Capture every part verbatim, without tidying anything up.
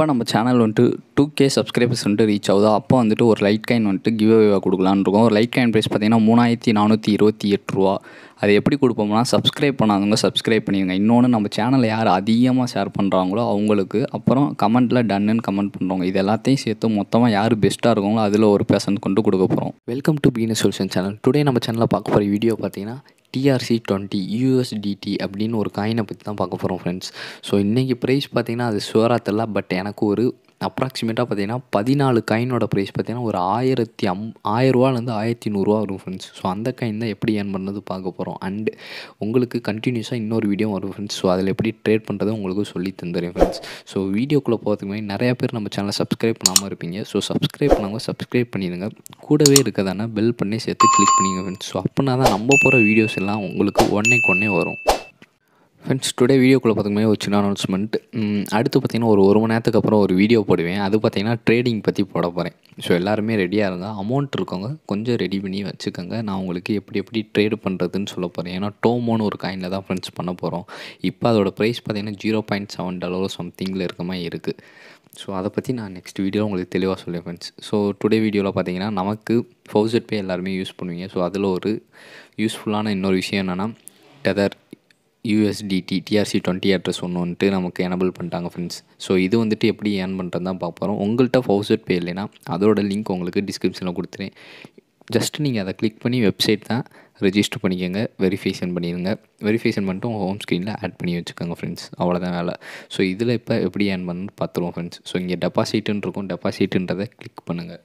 எப்போல்லாம் நம்ம சேனல் வந்துட்டு டூ கே சப்ஸ்கிரைபர்ஸ் வந்துட்டு ரீச் ஆகுதோ அப்போ வந்துட்டு ஒரு லைட் காயின் வந்துட்டு கிவ் அவேவாக கொடுக்கலான்னு இருக்கோம். ஒரு லைட் காயின் ப்ரைஸ் பார்த்தீங்கன்னா மூணாயிரத்தி நானூற்றி இருபத்தி எட்டு ரூபா. அது எப்படி கொடுப்போம்னா, சப்ஸ்கிரைப் பண்ணாதவங்க சப்ஸ்கிரைப் பண்ணிடுங்க. இன்னொன்று, நம்ம சேனலை யார் அதிகமாக ஷேர் பண்ணுறாங்களோ அவங்களுக்கு, அப்புறம் கமெண்ட்டில் டன்னுன்னு கமெண்ட் பண்ணுறவங்க, இது எல்லாத்தையும் சேர்த்து மொத்தமாக யார் பெஸ்ட்டாக இருக்காங்களோ அதில் ஒரு பெர்சன்ட் கொண்டு கொடுக்க போகிறோம். Welcome to beginner solution channel. Today நம்ம சேனலில் பார்க்க போகிற வீடியோ பார்த்தீங்கன்னா T R C twenty U S D T அப்படின்னு ஒரு காயினை பற்றி தான் பார்க்க போகிறோம் ஃப்ரெண்ட்ஸ். ஸோ இன்றைக்கி ப்ரைஸ் பார்த்திங்கன்னா அது ஷுவராக தெரியல, பட் எனக்கு ஒரு அப்ராக்சிமேட்டாக பார்த்தீங்கன்னா பதினாலு காயினோட ப்ரைஸ் பார்த்தீங்கன்னா ஒரு ஆயிரத்தி அம் ஆயிரரூவாலேருந்து ஆயிரத்தி நூறுரூவா வரும் ஃப்ரெண்ட்ஸ். ஸோ அந்த காயின் தான் எப்படி ஏர்ன் பண்ணுறது பார்க்க போகிறோம். அண்டு உங்களுக்கு கண்டினியூஸாக இன்னொரு வீடியோ வரும் ஃப்ரெண்ட்ஸ். ஸோ அதில் எப்படி ட்ரேட் பண்ணுறது உங்களுக்கு சொல்லி தந்துடுறேன் ஃப்ரெண்ட்ஸ். ஸோ வீடியோக்குள்ளே போகிறதுக்கு முன்னாடி நிறையா பேர் நம்ம சேனலை சப்ஸ்கிரைப் பண்ணாமல் இருப்பீங்க. ஸோ சப்ஸ்கிரைப் பண்ணாமல் சப்ஸ்கிரைப் பண்ணிடுங்க. கூடவே இருக்கிறதான பெல் பண்ணி சேர்த்து கிளிக் பண்ணிங்க ஃப்ரெண்ட்ஸ். ஸோ அப்படின்னா தான் நம்ம போகிற வீடியோஸ் எல்லாம் உங்களுக்கு ஒன்றைக்கு ஒன்றே வரும் ஃப்ரெண்ட்ஸ். டுடே வீடியோக்குள்ளே பார்த்திங்கன்னா ஒரு சின்ன அனௌன்ஸ்மெண்ட். அடுத்து பார்த்திங்கன்னா ஒரு ஒரு மணி நேரத்துக்கு அப்புறம் ஒரு வீடியோ போடுவேன். அது பார்த்திங்கன்னா ட்ரேடிங் பற்றி போட போகிறேன். ஸோ எல்லாருமே ரெடியாக இருங்க. அமௌண்ட் இருக்கவங்க கொஞ்சம் ரெடி பண்ணி வச்சுக்கோங்க. நான் உங்களுக்கு எப்படி எப்படி ட்ரேடு பண்ணுறதுன்னு சொல்ல போகிறேன். ஏன்னா டோமோன்னு ஒரு காயினில் தான் ஃப்ரெண்ட்ஸ் பண்ண போகிறோம். இப்போ அதோட ப்ரைஸ் பார்த்திங்கன்னா ஜீரோ பாயிண்ட் செவன் டாலரோ சம்திங்கில் இருக்க மாதிரி இருக்குது. ஸோ அதை பற்றி நான் நெக்ஸ்ட் வீடியோ உங்களுக்கு தெளிவாக சொல்லுவேன் ஃப்ரெண்ட்ஸ். ஸோ டுடே வீடியோவில் பார்த்திங்கன்னா நமக்கு Faucetpay எல்லாருமே யூஸ் பண்ணுவீங்க. ஸோ அதில் ஒரு யூஸ்ஃபுல்லான இன்னொரு விஷயம் என்னென்னா, tether U S D T T R C twenty address ஒன்று வந்துட்டு நமக்கு எனபிள் பண்ணிட்டாங்க ஃப்ரெண்ட்ஸ். ஸோ இது வந்துட்டு எப்படி ஏர்ன் பண்ணுறது தான் பார்க்க போகிறோம். உங்கள்கிட்ட Faucetpay இல்லைன்னா அதோட லிங்க் உங்களுக்கு டிஸ்கிரிப்ஷனில் கொடுத்துறேன். ஜஸ்ட் நீங்கள் அதை கிளிக் பண்ணி வெப்சைட் தான் ரெஜிஸ்டர் பண்ணிக்கோங்க, வெரிஃபிகேஷன் பண்ணிடுங்க. வெரிஃபிகேஷன் பண்ணிட்டு உங்கள் ஹோம் ஸ்க்ரீனில் ஆட் பண்ணி வச்சுக்கோங்க ஃப்ரெண்ட்ஸ். அவ்வளோதான் வேலை. ஸோ இதில் இப்போ எப்படி ஏர்ன் பண்ணணும்னு பார்த்துருவோம் ஃப்ரெண்ட்ஸ். ஸோ இங்கே டெபாசிட்டுன்னு இருக்கும், டெபாசிட்டுன்றதை கிளிக் பண்ணுங்கள்.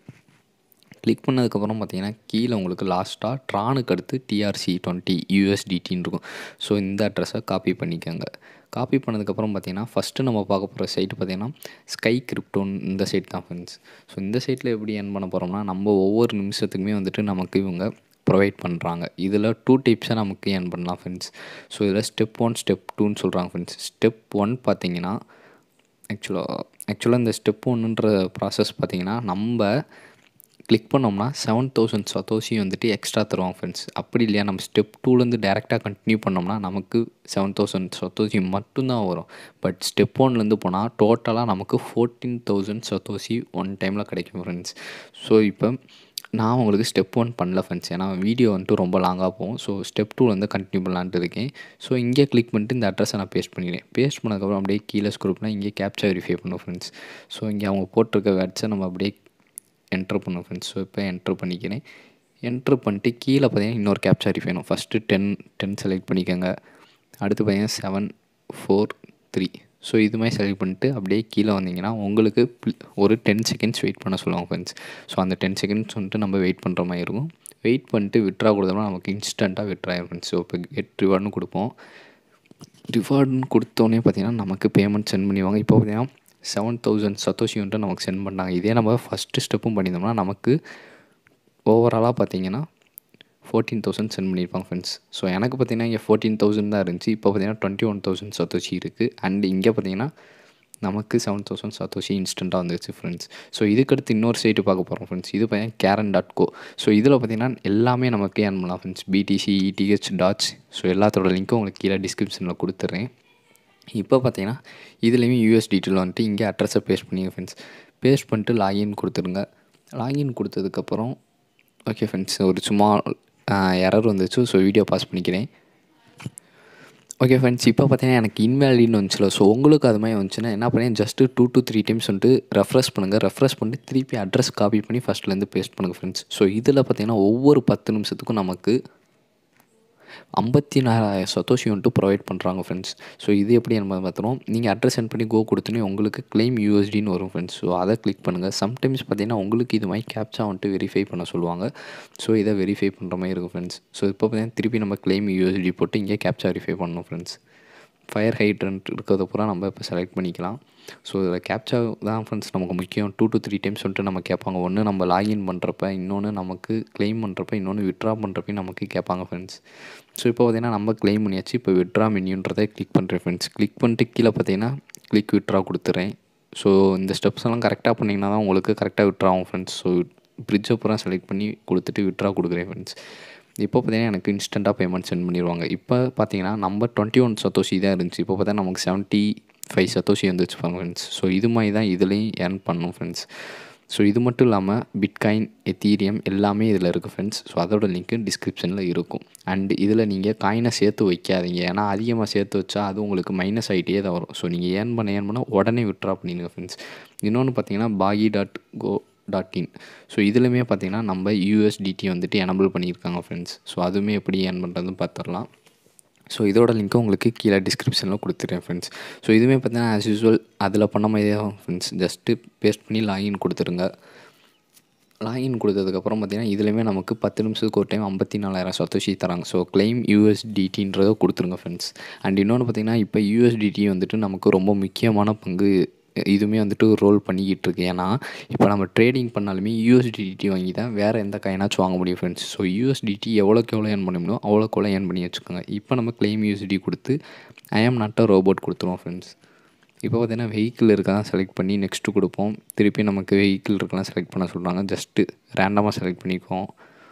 கிளிக் பண்ணதுக்கப்புறம் பார்த்தீங்கன்னா கீழே உங்களுக்கு லாஸ்ட்டாக ட்ரானுக்கு அடுத்து T R C twenty U S D Tன்னு இருக்கும். ஸோ இந்த அட்ரஸை காப்பி பண்ணிக்கோங்க. காப்பி பண்ணதுக்கப்புறம் பார்த்தீங்கன்னா ஃபஸ்ட்டு நம்ம பார்க்க போகிற சைட்டு பார்த்தீங்கன்னா ஸ்கை கிரிப்டோன்னு இந்த சைட் தான் ஃப்ரெண்ட்ஸ். ஸோ இந்த சைட்டில் எப்படி ஏர்ன் பண்ண போகிறோம்னா, நம்ம ஒவ்வொரு நிமிஷத்துக்குமே வந்துட்டு நமக்கு இவங்க ப்ரொவைட் பண்ணுறாங்க. இதில் டூ டைப்ஸாக நமக்கு ஏர்ன் பண்ணலாம் ஃப்ரெண்ட்ஸ். ஸோ இதில் ஸ்டெப் ஒன் ஸ்டெப் டூன்னு சொல்கிறாங்க ஃப்ரெண்ட்ஸ். ஸ்டெப் ஒன் பார்த்தீங்கன்னா ஆக்சுவலாக ஆக்சுவலாக இந்த ஸ்டெப் ஒன்றுன்ற ப்ராசஸ் பார்த்திங்கன்னா நம்ம கிளிக் பண்ணோம்னா செவன் தௌசண்ட் சத்தோஷி வந்துட்டு எக்ஸ்ட்ரா தருவாங்க ஃப்ரெண்ட்ஸ். அப்படி இல்லையா, நம்ம ஸ்டெப் டூலேருந்து டேரெக்டாக கண்டினியூ பண்ணோம்னா நமக்கு செவன் தௌசண்ட் சத்தோஷி மட்டும்தான் வரும். பட் ஸ்டெப் ஒன்லேருந்து போனால் டோட்டலாக நமக்கு ஃபோர்டீன் தௌசண்ட் சத்தோஷி ஒன் டைமில் கிடைக்கும் ஃப்ரெண்ட்ஸ். ஸோ இப்போ நான் உங்களுக்கு ஸ்டெப் ஒன் பண்ணல ஃப்ரெண்ட்ஸ், ஏன்னா வீடியோ வந்துட்டு ரொம்ப லாங்காக போகும். ஸோ ஸ்டெப் டூலேருந்து கண்டினியூ பண்ணலான்ட்டு இருக்கேன். ஸோ இங்கே கிளிக் பண்ணிட்டு இந்த அட்ரஸை நான் பேஸ்ட் பண்ணிடுறேன். பேஸ்ட் பண்ணதுக்கப்புறம் அப்படியே கீழே ஸ்க்ரோல் பண்ணால் இங்கே கேப்ச்சா வெரிஃபை பண்ணுவோம் ஃப்ரெண்ட்ஸ். ஸோ இங்கே அவங்க போட்டிருக்க வேர்ட்ஸை நம்ம அப்படியே என்ட்ரு பண்ணுவோம் ஃப்ரெண்ட்ஸ். ஸோ இப்போ என்ட்ரு பண்ணிக்கிறேன். என்ட்ரு பண்ணிட்டு கீழே பார்த்தீங்கன்னா இன்னொரு கேப்ச்சா வெரிஃபை வேணும். ஃபஸ்ட்டு டென் டென் செலக்ட் பண்ணிக்கோங்க. அடுத்து பார்த்தீங்கன்னா செவன் ஃபோர் த்ரீ. ஸோ இது மாதிரி செலக்ட் பண்ணிட்டு அப்படியே கீழே வந்தீங்கன்னா உங்களுக்கு ஒரு டென் செகண்ட்ஸ் வெயிட் பண்ண சொல்லுவாங்க ஃப்ரெண்ட்ஸ். ஸோ அந்த டென் செகண்ட்ஸ் வந்துட்டு நம்ம வெயிட் பண்ணுற மாதிரி இருக்கும். வெயிட் பண்ணிட்டு விட்ரா கொடுத்தோம்னா நமக்கு இன்ஸ்டண்ட்டாக விட்ரா ஆகும் ஃப்ரெண்ட்ஸ். ஸோ இப்போ கெட் ரிவார்டுன்னு கொடுப்போம். ரிவார்டுன்னு கொடுத்தோன்னே பார்த்தீங்கன்னா நமக்கு பேமெண்ட் சென்ட் பண்ணிடுவாங்க. இப்போ பார்த்தீங்கன்னா செவன் தௌசண்ட் சத்தோஷி வந்துட்டு நமக்கு சென்ட் பண்ணாங்க. இதே நம்ம ஃபஸ்ட்டு ஸ்டெப்பும் பண்ணியிருந்தோம்னா நமக்கு ஓவராலாக பார்த்தீங்கன்னா ஃபோர்டீன் தௌசண்ட் சென்ட் பண்ணியிருப்பாங்க ஃப்ரெண்ட்ஸ். ஸோ எனக்கு பார்த்தீங்கன்னா இங்கே ஃபோர்டீன் தௌசண்ட் தான் இருந்துச்சு. இப்போ பார்த்தீங்கன்னா டுவெண்ட்டி ஒன் தௌசண்ட் சத்தோஷி இருக்குது. அண்ட் இங்கே பார்த்தீங்கன்னா நமக்கு செவன் தௌசண்ட் சத்தோஷி இன்ஸ்டண்ட்டாக வந்துருச்சு ஃப்ரெண்ட்ஸ். ஸோ இதுக்கடுத்து இன்னொரு சைட்டு பார்க்க போகிறோம் ஃப்ரெண்ட்ஸ். இது பார்த்தீங்கன்னா கேரன் டாட் கோ. ஸோ இதில் பார்த்தீங்கன்னா எல்லாமே நமக்கு ஏர்ன் பண்ணலாம் friends. B T C E T H dots. So எல்லாத்தோட லிங்க்கும் உங்களுக்கு கீழே டிஸ்கிரிப்ஷனில் கொடுத்துட்றேன். இப்போ பார்த்தீங்கன்னா இதுலேயுமே U S D T வந்துட்டு இங்கே அட்ரஸை பேஸ்ட் பண்ணிங்க ஃப்ரெண்ட்ஸ். பேஸ்ட் பண்ணிட்டு லாகின் கொடுத்துருங்க. லாகின் கொடுத்ததுக்கப்புறம் ஓகே ஃப்ரெண்ட்ஸ், ஒரு சும்மா எரர் வந்துச்சு. ஸோ வீடியோ பாஸ் பண்ணிக்கிறேன். ஓகே ஃப்ரெண்ட்ஸ், இப்போ பார்த்தீங்கன்னா எனக்கு இன்வேலிட்னு வந்துச்சுல. ஸோ உங்களுக்கு அது மாதிரி வந்துச்சுன்னா என்ன பண்ணேன், just two to three times வந்துட்டு ரெஃப்ரெஷ் பண்ணுங்கள். ரெஃப்ரெஷ் பண்ணிட்டு திருப்பி அட்ரஸ் காப்பி பண்ணி ஃபஸ்ட்லேருந்து பேஸ்ட் பண்ணுங்கள் ஃப்ரெண்ட்ஸ். ஸோ இதில் பார்த்தீங்கன்னா ஒவ்வொரு பத்து நிமிஷத்துக்கும் நமக்கு ஐம்பத்தி நாலாயிரம் சத்தோஷி வந்துட்டு ப்ரொவைட் பண்ணுறாங்க ஃப்ரெண்ட்ஸ். ஸோ இது எப்படி நம்ம பார்த்துறோம், நீங்கள் அட்ரஸ் சென்ட் பண்ணி கோ கொடுத்தோன்னே உங்களுக்கு கிளைம் U S Dன்னு வரும் ஃப்ரெண்ட்ஸ். ஸோ அதை கிளிக் பண்ணுங்கள். சம்டைம்ஸ் பார்த்தீங்கன்னா உங்களுக்கு இது மாதிரி கேப்ச்சா வந்துட்டு வெரிஃபை பண்ண சொல்லுவாங்க. ஸோ இதை வெரிஃபை பண்ணுற மாதிரி இருக்கும் ஃப்ரெண்ட்ஸ். ஸோ இப்போ பார்த்தீங்கன்னா திருப்பி நம்ம கிளைம் U S D போட்டு இங்கே கேப்ச்சா வெரிஃபை பண்ணணும் ஃப்ரெண்ட்ஸ். ஃபயர் ஹைட்ரண்ட் இருக்கிறத பூரா நம்ம இப்போ செலக்ட் பண்ணிக்கலாம். ஸோ இதில் கேப்ச்சா தான் ஃப்ரெண்ட்ஸ் நமக்கு முக்கியம். டூ டு த்ரீ டைம்ஸ் வந்துட்டு நம்ம கேட்பாங்க. ஒன்று நம்ம லாகின் பண்ணுறப்ப, இன்னொன்று நமக்கு கிளைம் பண்ணுறப்ப, இன்னொன்று விட்ரா பண்ணுறப்ப நமக்கு கேட்பாங்க ஃப்ரெண்ட்ஸ். ஸோ இப்போ பார்த்தீங்கன்னா நம்ம கிளைம் பண்ணியாச்சு. இப்போ விட்ரா மெனியூன்றதை கிளிக் பண்ணுறேன் ஃப்ரெண்ட்ஸ். கிளிக் பண்ணிட்டு கீழே பார்த்தீங்கன்னா கிளிக் விட்ரா கொடுத்துறேன். ஸோ இந்த ஸ்டெப்ஸ் எல்லாம் கரெக்டாக பண்ணிங்கன்னா தான் உங்களுக்கு கரெக்டாக விட்ரா ஆகும் ஃப்ரெண்ட்ஸ். ஸோ பிரிட்ஜை பூரா செலக்ட் பண்ணி கொடுத்துட்டு விட்ரா கொடுக்குறேன் ஃப்ரெண்ட்ஸ். இப்போ பார்த்தீங்கன்னா எனக்கு இன்ஸ்டண்ட்டாக பேமெண்ட் சென்ட் பண்ணிடுவாங்க. இப்போ பார்த்தீங்கன்னா நம்ம டுவெண்ட்டி ஒன் சத்தோஷி தான் இருந்துச்சு. இப்போ பார்த்தா நமக்கு செவன்ட்டி ஃபைவ் சத்தோஷி வந்துச்சு ஃப்ரெண்ட்ஸ். ஸோ இது மாதிரி தான் இதுலேயும் ஏர்ன் பண்ணணும் ஃப்ரெண்ட்ஸ். ஸோ இது மட்டும் இல்லாமல் பிட்காயின், எத்தீரியம் எல்லாமே இதில் இருக்குது ஃப்ரெண்ட்ஸ். ஸோ அதோட லிங்க்கு டிஸ்கிரிப்ஷனில் இருக்கும். அண்டு இதில் நீங்கள் காயினை சேர்த்து வைக்காதீங்க, ஏன்னா அதிகமாக சேர்த்து வச்சா அது உங்களுக்கு மைனஸ் ஆகிட்டே தான் வரும். ஸோ நீங்கள் ஏர்ன் பண்ண ஏர்ன் பண்ணால் உடனே விட்ரா பண்ணிடுங்க ஃப்ரெண்ட்ஸ். இன்னொன்று பார்த்தீங்கன்னா பாகி dot co dot in. So இதுலையுமே பார்த்தீங்கன்னா நம்ம யூஎஸ்டிடி வந்துட்டு எனபிள் பண்ணியிருக்காங்க ஃப்ரெண்ட்ஸ். ஸோ அதுவுமே எப்படி ஏர்ன் பண்ணுறதுன்னு பார்த்துடலாம். ஸோ இதோட லிங்க்கு உங்களுக்கு கீழே டிஸ்கிரிப்ஷனில் கொடுத்துருக்கேன் ஃப்ரெண்ட்ஸ். ஸோ இதுவுமே பார்த்தீங்கன்னா ஆஸ் யூஸ்வல் அதில் பண்ண மாதிரியே தான் ஃப்ரெண்ட்ஸ். ஜஸ்ட்டு பேஸ்ட் பண்ணி லாகின் கொடுத்துருங்க. லாகின் கொடுத்ததுக்கப்புறம் பார்த்தீங்கன்னா இதுலேயுமே நமக்கு பத்து நிமிஷத்துக்கு ஒரு டைம் ஐம்பத்தி நாலாயிரம் சத்தோஷி தராங்க. ஸோ கிளைம் யூஎஸ்டிடின்றதை கொடுத்துருங்க ஃப்ரெண்ட்ஸ். அண்ட் இன்னொன்று பார்த்தீங்கன்னா இப்போ யூஎஸ்டிடி வந்துட்டு நமக்கு ரொம்ப முக்கியமான பங்கு இதுவுமே வந்துட்டு ரோல் பண்ணிக்கிட்டு இருக்கு. ஏன்னா இப்போ நம்ம ட்ரேடிங் பண்ணாலுமே யூஎஸ்டிடி வாங்கி தான் வேறு எந்த காயினாச்சும் வாங்க முடியும் ஃப்ரெண்ட்ஸ். ஸோ யூஎஸ்டிடி எவ்வளோக்கு எவ்வளோ ஏர்ன் பண்ண முடியும் அவ்வளோக்கு எவ்வளோ ஏர்ன் பண்ணி வச்சுக்கோங்க. இப்போ நம்ம கிளைம் யூஎஸ்டி கொடுத்து I am not a robot கொடுத்துருவோம் ஃப்ரெண்ட்ஸ். இப்போ பார்த்தீங்கன்னா வெஹிக்கிள் இருக்கலாம் செலக்ட் பண்ணி நெக்ஸ்ட்டு கொடுப்போம். திருப்பி நமக்கு வெஹிக்கிள் இருக்கலாம் செலக்ட் பண்ண சொல்கிறாங்க. ஜஸ்ட்டு ரேண்டமாக செலக்ட் பண்ணிக்குவோம்.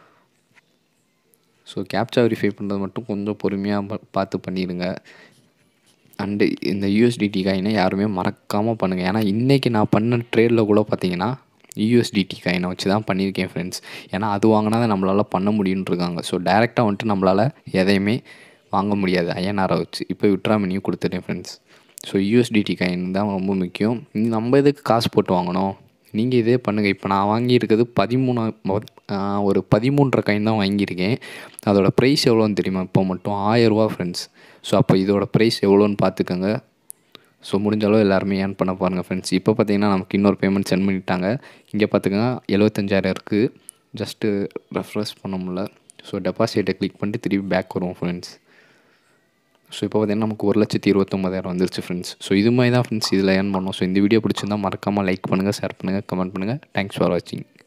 ஸோ கேப்சா வெரிஃபை பண்ணுறது மட்டும் கொஞ்சம் பொறுமையாக பார்த்து பண்ணிடுங்க. அண்டு இந்த யூஎஸ்டிடி காயினை யாருமே மறக்காமல் பண்ணுங்கள். ஏன்னா இன்றைக்கி நான் பண்ண ட்ரேடில் கூட பார்த்தீங்கன்னா யூஎஸ்டிடி காயினை வச்சு தான் பண்ணியிருக்கேன் ஃப்ரெண்ட்ஸ். ஏன்னா அது வாங்கினா தான் நம்மளால் பண்ண முடியும்னு இருக்காங்க. ஸோ டேரெக்டாக வந்துட்டு நம்மளால் எதையுமே வாங்க முடியாது ஐஎன்ஆரை வச்சு. இப்போ விட்ரா மெனியும் கொடுத்துட்டேன் ஃப்ரெண்ட்ஸ். ஸோ யூஎஸ்டிடி காயின் தான் ரொம்ப முக்கியம். நம்ம எதுக்கு காசு போட்டு வாங்கணும், நீங்கள் இதே பண்ணுங்கள். இப்போ நான் வாங்கியிருக்கிறது பதிமூணு ஒரு பதிமூன்றரை காயின் தான் வாங்கியிருக்கேன். அதோடய ப்ரைஸ் எவ்வளோன்னு தெரியுமா? இப்போ மட்டும் ஆயிரரூவா ஃப்ரெண்ட்ஸ். ஸோ அப்போ இதோட ப்ரைஸ் எவ்வளோன்னு பார்த்துக்கோங்க. ஸோ முடிஞ்சளவு எல்லாருமே ஏர்ன் பண்ண பாருங்கள் ஃப்ரெண்ட்ஸ். இப்போ பார்த்தீங்கன்னா நமக்கு இன்னொரு பேமெண்ட் சென்ட் பண்ணிட்டாங்க. இங்கே பார்த்துக்கோங்க எழுபத்தஞ்சாயிரம் இருக்குது. ஜஸ்ட்டு ரெஃப்ரெஷ் பண்ண முடியல. ஸோ டெபாசிட்டை கிளிக் பண்ணிட்டு திருப்பி பேக் வருவோம் ஃப்ரெண்ட்ஸ். ஸோ இப்போ பார்த்தீங்கன்னா நமக்கு ஒரு லட்சத்தி இருபத்தொம்பதாயிரம் வந்துருச்சு ஃப்ரெண்ட்ஸ். ஸோ இது மாதிரி தான் ஃப்ரெண்ட்ஸ் இதில் ஏர்ன் பண்ணோம். ஸோ இந்த வீடியோ பிடிச்சிருந்தால் மறக்காமல் லைக் பண்ணுங்கள், ஷேர் பண்ணுங்கள், கமெண்ட் பண்ணுங்கள். தேங்க்ஸ் ஃபார் வாட்சிங்.